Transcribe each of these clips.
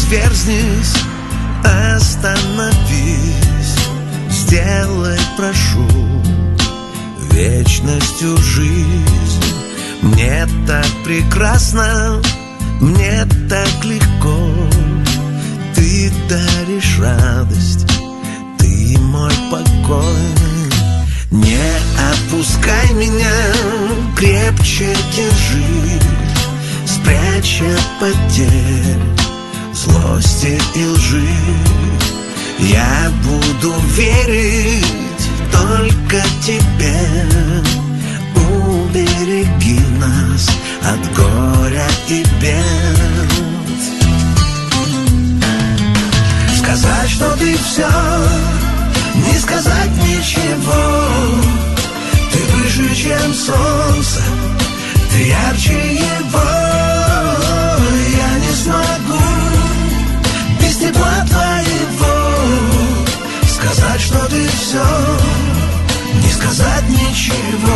отверзнись, остановись, сделай, прошу, вечностью жизнь. Мне так прекрасно, мне так легко. Ты даришь радость, ты мой покой. Не отпускай меня, крепче держи, спрячь от потерь, злости и лжи. Я буду верить только тебе. Убереги нас от горя и бед. Сказать, что ты все, не сказать ничего. Ты выше, чем солнце, ты ярче его. Я не смогу без тепла твоего сказать, что ты все, не сказать ничего.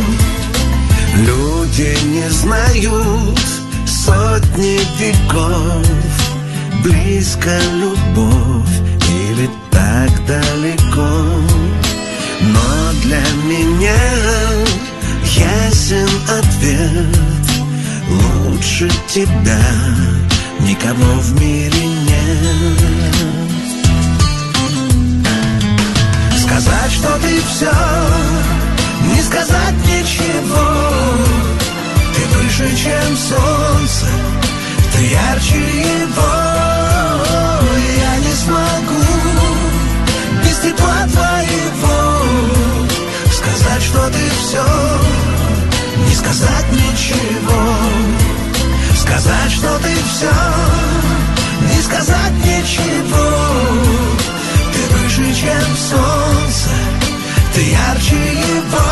Люди не знают сотни веков, близко любовь или так далеко. Но для меня ясен ответ: лучше тебя никого в мире нет. Сказать, что ты все, не сказать ничего. Ты выше, чем солнце, ты ярче его. Я не смогу без тепла твоего сказать, что ты все, не сказать ничего. Сказать, что ты все, не сказать ничего. Ты выше, чем солнце, ты ярче его.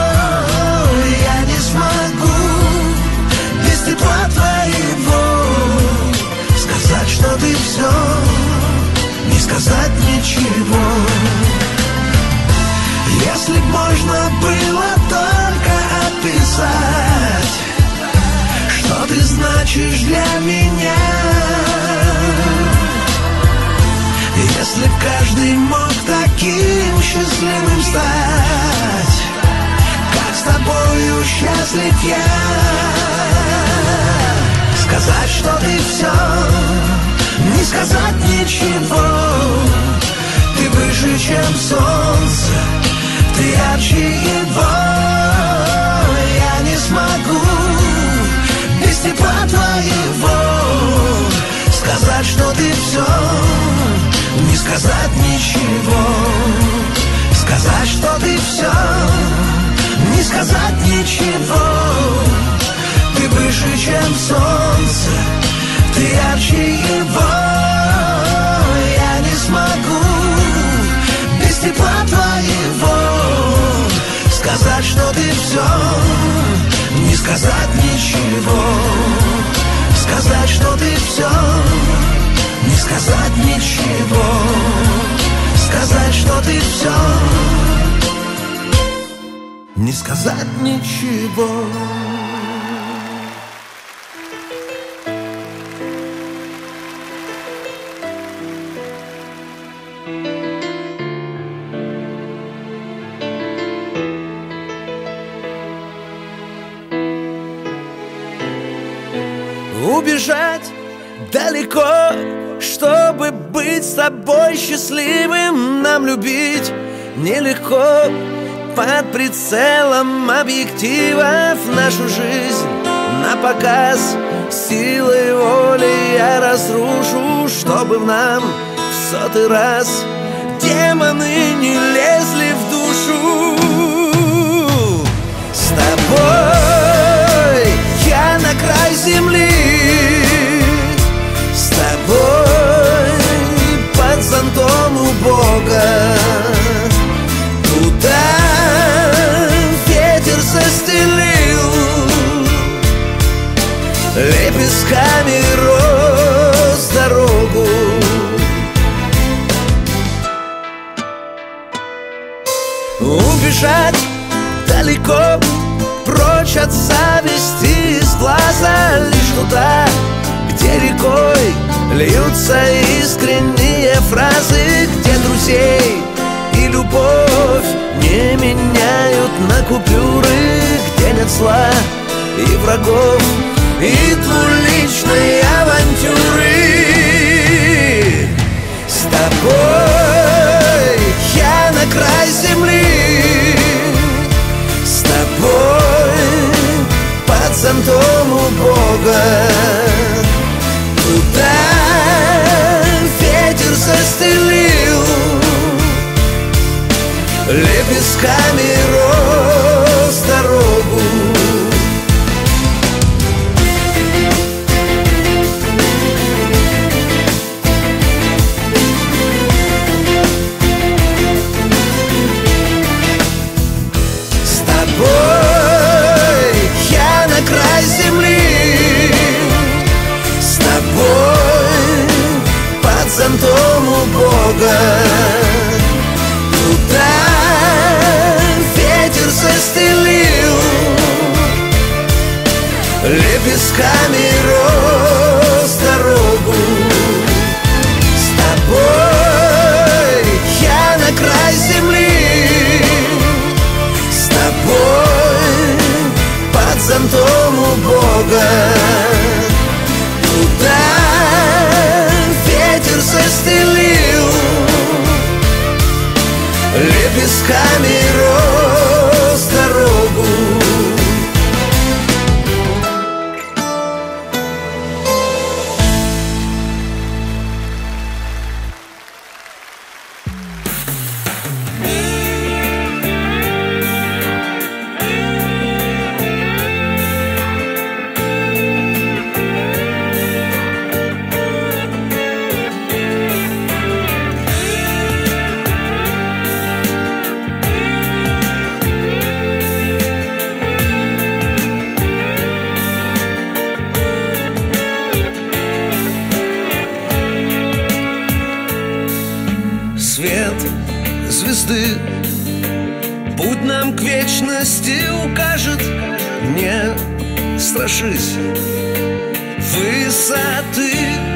Я не смогу без тепла твоего сказать, что ты все, не сказать ничего. Если б можно было только описать, что ты значишь для меня. Если б каждый мог таким счастливым стать, как с тобою счастлив я. Сказать, что ты все, не сказать ничего. Ты выше, чем солнце, ты ярче его. Я не смогу без тепла твоего сказать, что ты все, не сказать ничего. Сказать, что ты все, не сказать ничего. Ты выше, чем солнце, ты ярче его. Я не смогу без тепла твоего сказать, что ты все, не сказать ничего. Сказать, что ты все, не сказать ничего. Сказать, что ты все, не сказать ничего. Убежать далеко, чтобы быть с тобой счастливым. Нам любить нелегко, под прицелом объективов нашу жизнь на показ. Силой воли я разрушу, чтобы в нам в сотый раз демоны не лезли в душу. С тобой я на край земли, с тобой под зонтом у Бога. Туда ветер застелил лепестками роз дорогу. Убежать далеко, прочь от зависти из глаза, лишь туда, где рекой льются искренние фразы, где друзей и любовь не меняют на купюры, где нет зла и врагов, и двуличной авантюры. С тобой я на край земли, с тобой под зонтом у Бога. Туда ветер застелил лепестками роз дорогу. С тобой я на край земли, с тобой под зонтом у Бога. Туда ветер застелил лепестками роз дорогу. С тобой я на край земли, с тобой под зонтом у Бога. Туда ветер застелил лепестками роз дорогу. Свет звезды путь нам к вечности укажет. Не страшись высоты,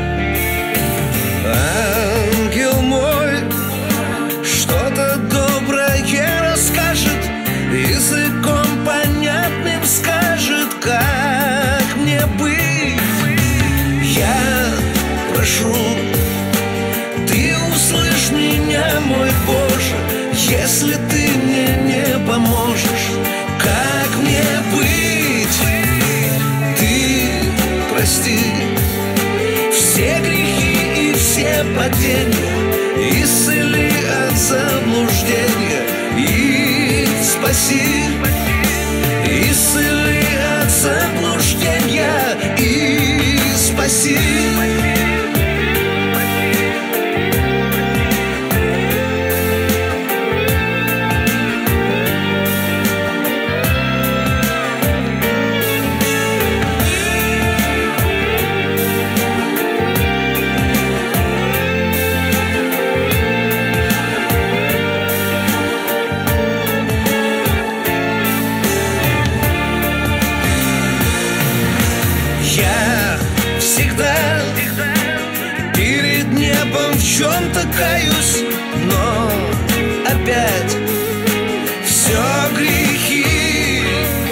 ангел мой что-то доброе расскажет, языком понятным скажет, как мне быть. Я прошу, ты услышь меня, мой Боже, если ты мне не поможешь, как мне быть? Ты прости все грехи и все падения, исцели от заблуждения и спаси, исцели от заблуждения и спаси. Я всегда перед небом в чем-то каюсь, но опять все грехи.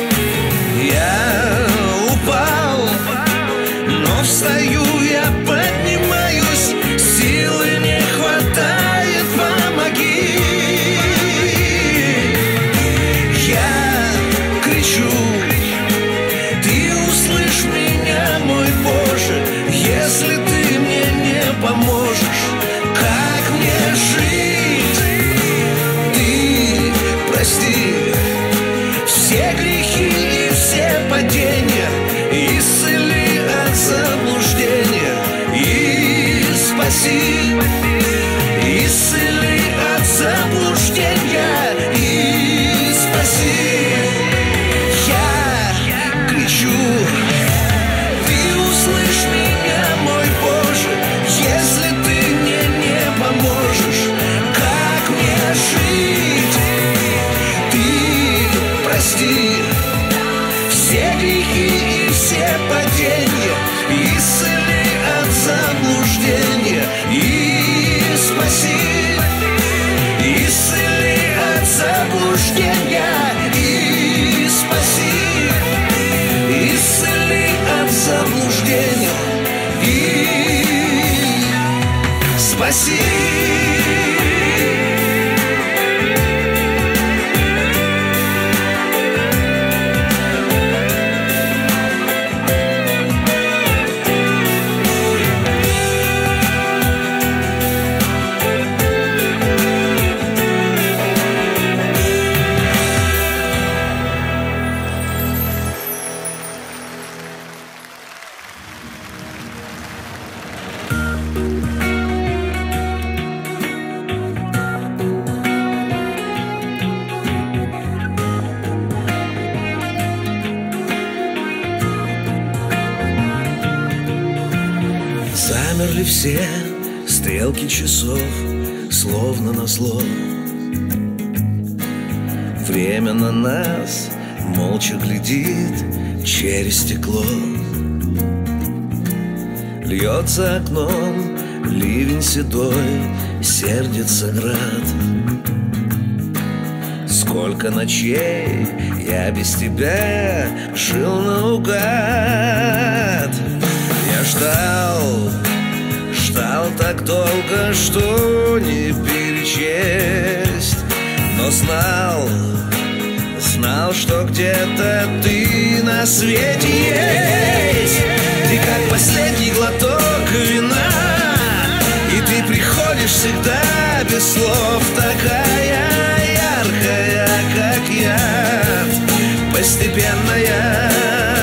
Я упал, но встаю, я поднимаюсь, силы не хватает, помоги. Я кричу, ты услышь меня, мой Боже, если ты мне не поможешь, как мне жить? спроси. Замерли все стрелки часов, словно назло. Время на нас молча глядит через стекло. Льется окном ливень седой, сердится град. Сколько ночей я без тебя жил наугад. Я ждал так долго, что не перечесть. Но знал, что где-то ты на свете есть. Ты как последний глоток вина, и ты приходишь всегда без слов. Такая яркая, как яд, постепенная.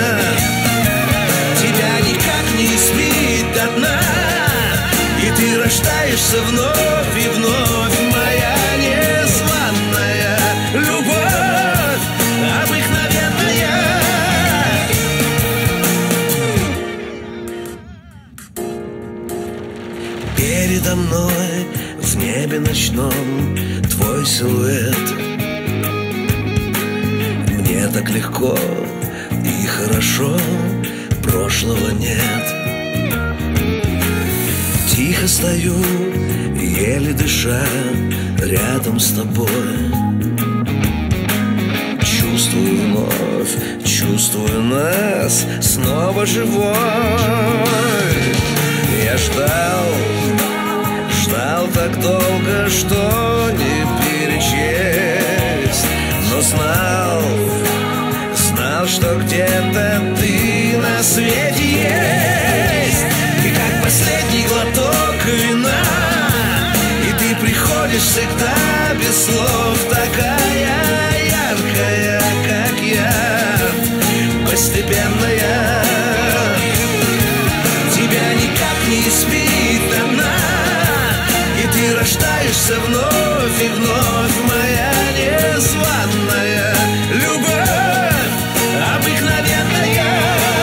Тебя никак не испить до дна, и ты рождаешься вновь и вновь. Моя незваная любовь, обыкновенная. Передо мной в небе ночном твой силуэт. Мне так легко и хорошо, прошлого нет. Тихо стою, еле дыша, рядом с тобой. Чувствую вновь, чувствую нас снова живой. Я ждал так долго, что не перечесть. Но знал, что где-то ты на свете есть. Ты как последний глоток вина, и ты приходишь всегда без слов. Такая яркая, как яд, постепенная. Тебя никак не испить до дна, и ты рождаешься вновь и вновь. Моя незваная любовь, обыкновенная.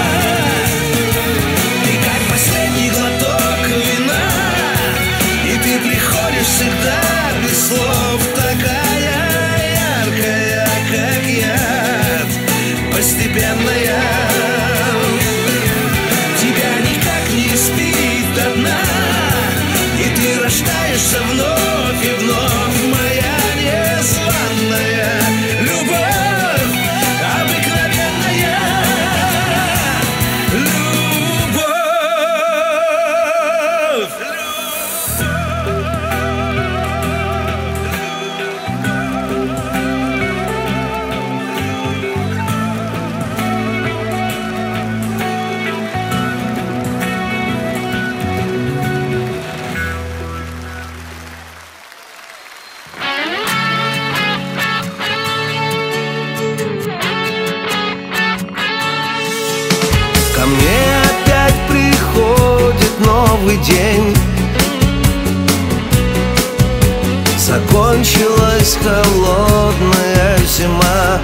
Ты как последний глоток вина, и ты приходишь всегда без слов. Такая яркая, как яд, постепенная. Тебя никак не испить до дна, и ты рождаешься вновь и вновь. Моя незваная любовь, обыкновенная любовь. Ко мне опять приходит новый день. Закончилась холодная зима,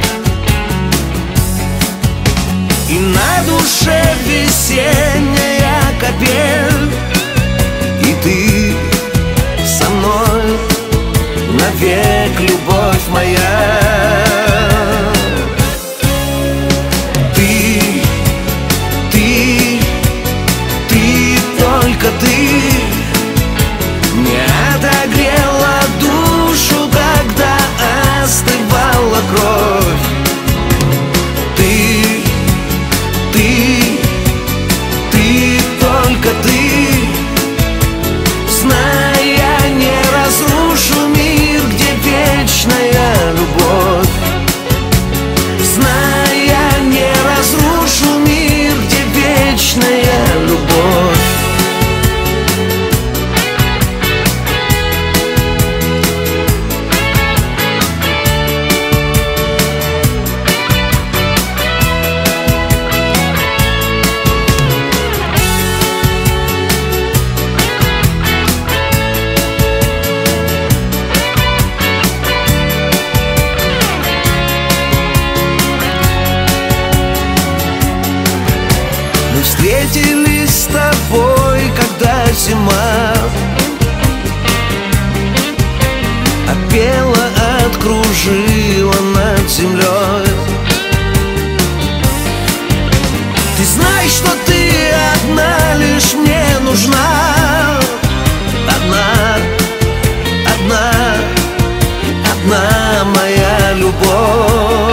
и на душе весенняя капель. И ты со мной навек, любовь моя. Только ты не отогрела душу, когда остывала кровь. Ты, только ты знаешь. кружила над землей. Ты знаешь, что ты одна лишь мне нужна. Одна, одна, одна моя любовь.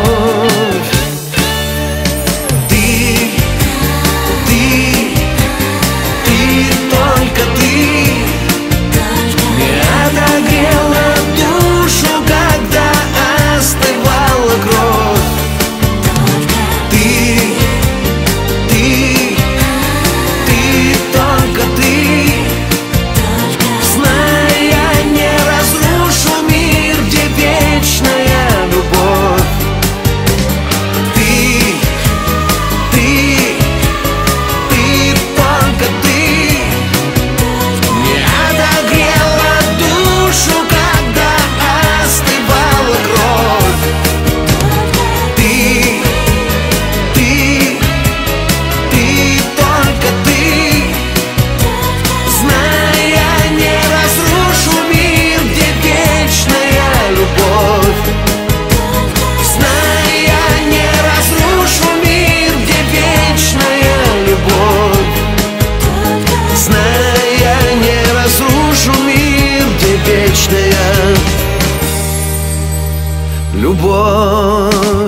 Любовь.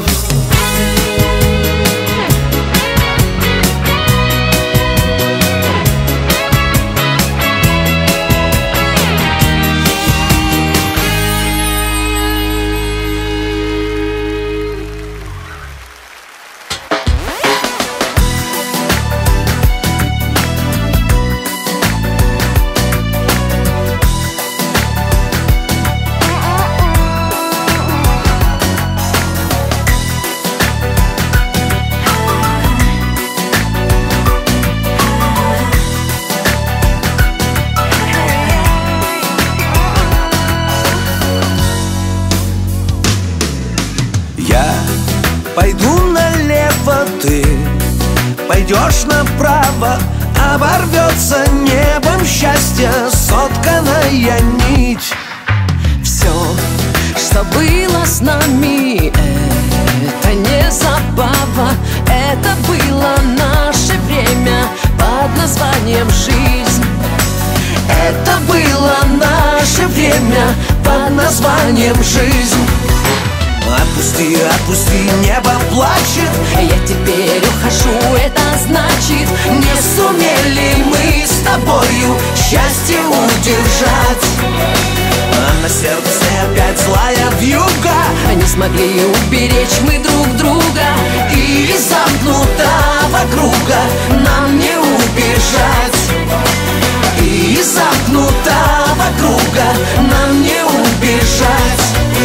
Пойду налево, ты пойдешь направо, оборвется небом счастья сотканная нить. Все, что было с нами, это не забава, это было наше время под названием жизнь. Это было наше время под названием жизнь. Отпусти, отпусти, небо плачет. Я теперь ухожу, это значит, не сумели мы с тобою счастье удержать. А на сердце опять злая вьюга. Не смогли уберечь мы друг друга, и из замкнутого круга нам не убежать. И из замкнутого круга нам не убежать.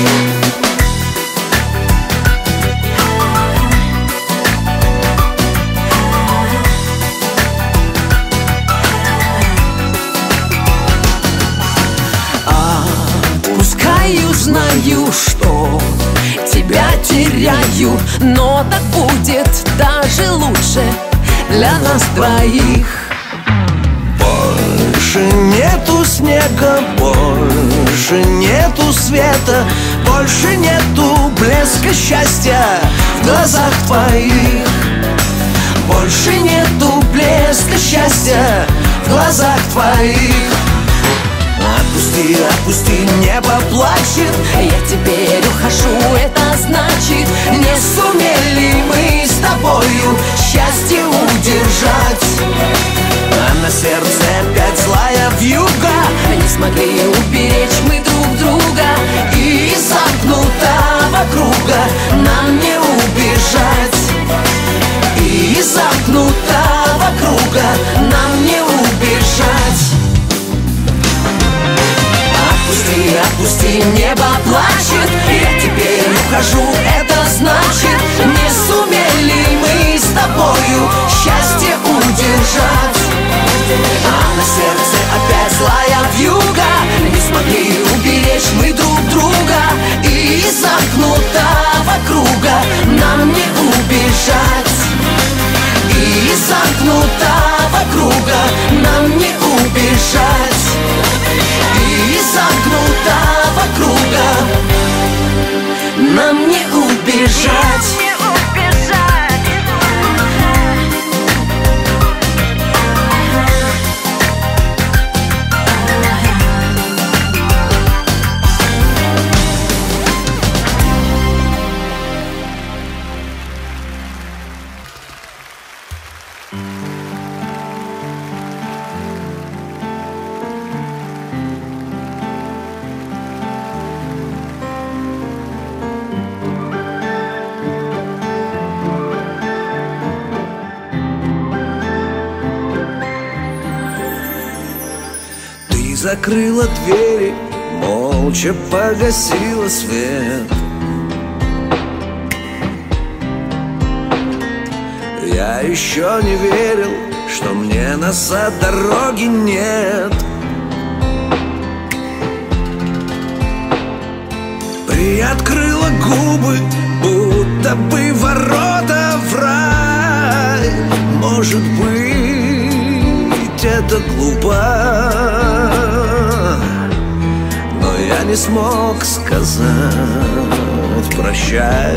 Знаю, что тебя теряю, но так будет даже лучше для нас двоих. Больше нету снега, больше нету света, больше нету блеска счастья в глазах твоих. Больше нету блеска счастья в глазах твоих. Отпусти, отпусти, небо плачет. Я теперь ухожу, это значит, не сумели мы с тобою счастье удержать. А на сердце опять злая вьюга. Не смогли уберечь мы друг друга, и из замкнутого круга нам не убежать. И из замкнутого круга нам не убежать. Отпусти, отпусти, небо плачет. Я теперь ухожу, это значит, не сумели мы с тобою счастье удержать. А на сердце опять злая вьюга. Не смогли уберечь мы друг друга, и из замкнутого круга нам не убежать. И из замкнутого круга нам не убежать. И из замкнутого круга закрыла двери, молча погасила свет. Я еще не верил, что мне назад дороги нет. Приоткрыла губы, будто бы ворота в рай. Может быть, это глупо, но я не смог сказать прощай.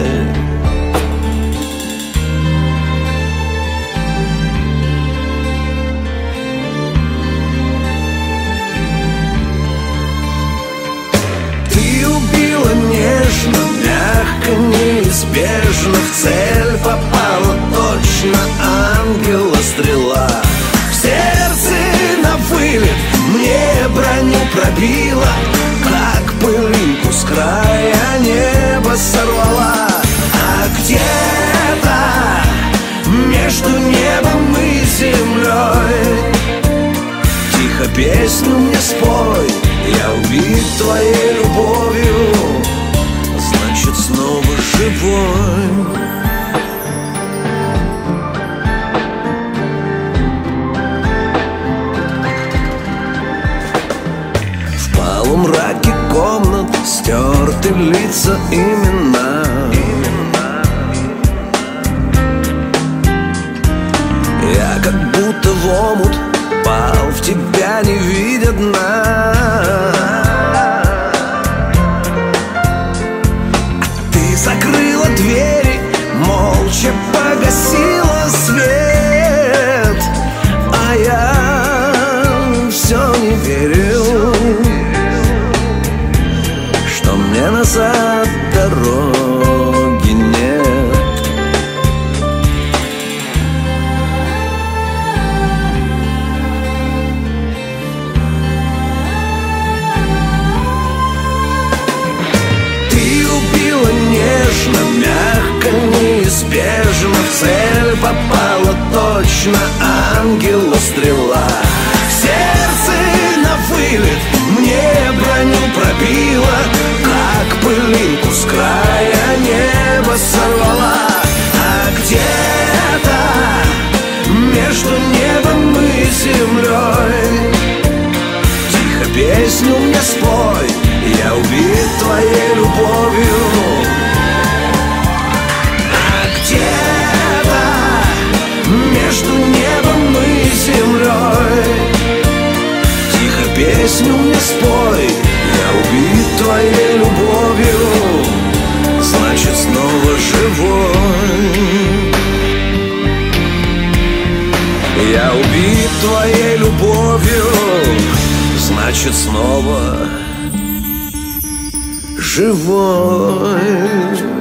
Нежно, мягко, неизбежно в цель попала точно ангела стрела. В сердце на вылет мне броню пробила, как пылинку с края неба сорвала. А где-то между небом и землей тихо песню мне спой. Я убит твоей любовью, значит снова живой. В полумраке комнат стерты лица, имена. Я как будто в омут пал, в тебя не видя дна. Закрыла двери, молча погасила свет. А я все не верил, что мне назад дороги нет. Нежно, мягко, неизбежно в цель попала точно ангела стрела. В сердце на вылет мне броню пробила, как пылинку с края неба сорвала. А где-то между небом и землей тихо песню мне спой. Я убит твоей любовью. А где-то между небом и землей тихо песню мне спой. Я убит твоей любовью, значит снова живой. Я убит твоей любовью, значит снова живой.